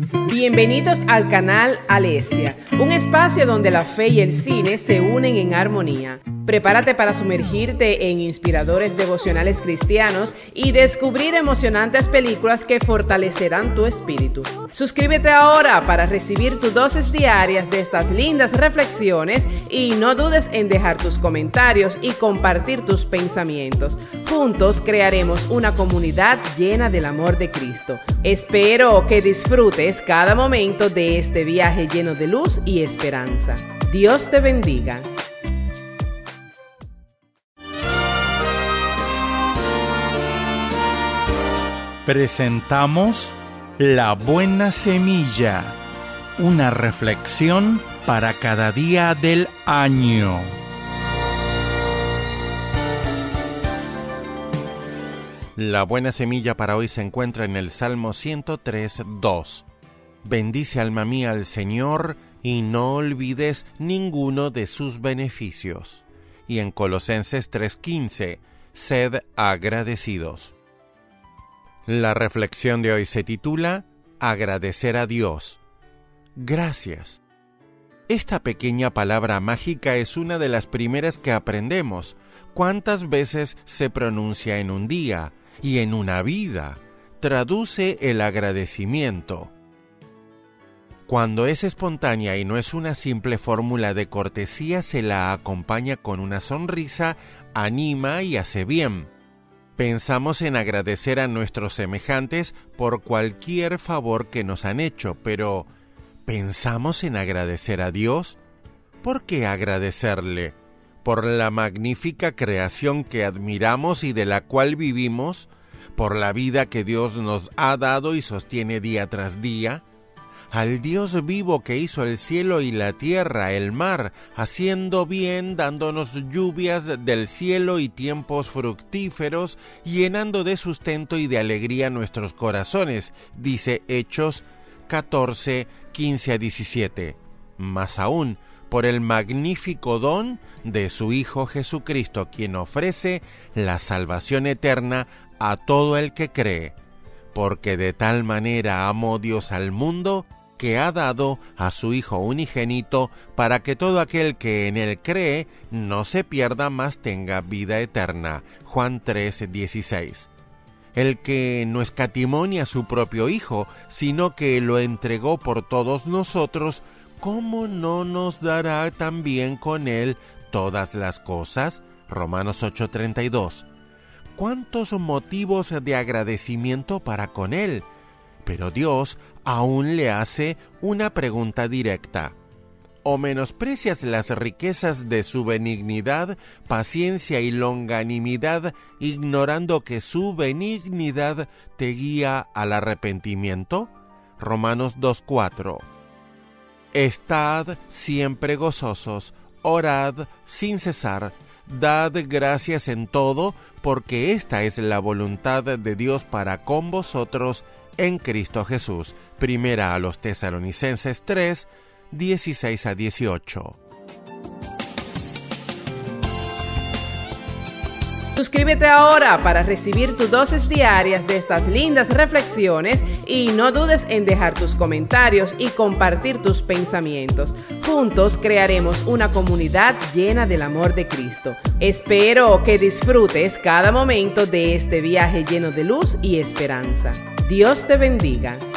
Bienvenidos al canal Alesia, un espacio donde la fe y el cine se unen en armonía. Prepárate para sumergirte en inspiradores devocionales cristianos y descubrir emocionantes películas que fortalecerán tu espíritu. Suscríbete ahora para recibir tus dosis diarias de estas lindas reflexiones y no dudes en dejar tus comentarios y compartir tus pensamientos. Juntos crearemos una comunidad llena del amor de Cristo. Espero que disfrutes cada momento de este viaje lleno de luz y esperanza. Dios te bendiga. Presentamos La Buena Semilla, una reflexión para cada día del año. La buena semilla para hoy se encuentra en el Salmo 103:2. Bendice alma mía al Señor y no olvides ninguno de sus beneficios. Y en Colosenses 3:15, sed agradecidos. La reflexión de hoy se titula Agradecer a Dios. Gracias. Esta pequeña palabra mágica es una de las primeras que aprendemos. ¿Cuántas veces se pronuncia en un día y en una vida? Traduce el agradecimiento. Cuando es espontánea y no es una simple fórmula de cortesía, se la acompaña con una sonrisa, anima y hace bien. Pensamos en agradecer a nuestros semejantes por cualquier favor que nos han hecho, pero ¿pensamos en agradecer a Dios? ¿Por qué agradecerle? ¿Por la magnífica creación que admiramos y de la cual vivimos? ¿Por la vida que Dios nos ha dado y sostiene día tras día? Al Dios vivo que hizo el cielo y la tierra, el mar, haciendo bien, dándonos lluvias del cielo y tiempos fructíferos, llenando de sustento y de alegría nuestros corazones, dice Hechos 14, 15 a 17. Más aún, por el magnífico don de su Hijo Jesucristo, quien ofrece la salvación eterna a todo el que cree. Porque de tal manera amó Dios al mundo, que ha dado a su Hijo unigénito, para que todo aquel que en él cree no se pierda, mas tenga vida eterna. Juan 3:16. El que no escatimó ni a su propio Hijo, sino que lo entregó por todos nosotros, ¿cómo no nos dará también con él todas las cosas? Romanos 8:32. ¿Cuántos motivos de agradecimiento para con él? Pero Dios aún le hace una pregunta directa. ¿O menosprecias las riquezas de su benignidad, paciencia y longanimidad, ignorando que su benignidad te guía al arrepentimiento? Romanos 2:4. Estad siempre gozosos, orad sin cesar, dad gracias en todo, porque esta es la voluntad de Dios para con vosotros en Cristo Jesús. Primera a los Tesalonicenses 3, 16 a 18. Suscríbete ahora para recibir tus dosis diarias de estas lindas reflexiones y no dudes en dejar tus comentarios y compartir tus pensamientos. Juntos crearemos una comunidad llena del amor de Cristo. Espero que disfrutes cada momento de este viaje lleno de luz y esperanza. Dios te bendiga.